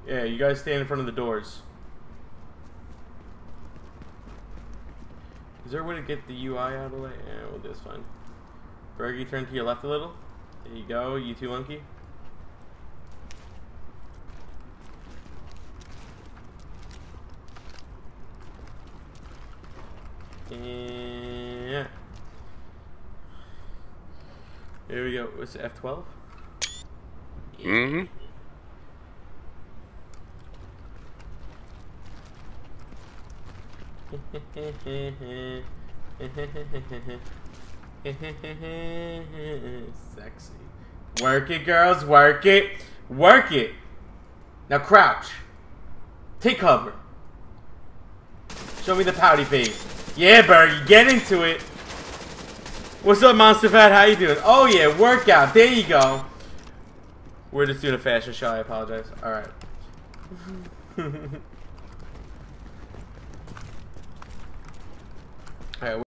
Yeah, you guys stand in front of the doors. Is there a way to get the UI out of the way? Yeah, we'll do this fine. Fergie, turn to your left a little. There you go, you too, monkey. Yeah. Here we go. What's it, F12? Mm-hmm. Sexy. Work it, girls. Work it. Work it. Now crouch. Take cover. Show me the pouty face. Yeah, Bergie, get into it. What's up, Monster Fat? How you doing? Oh yeah, workout. There you go. We're just doing a fashion show. I apologize. All right. All right.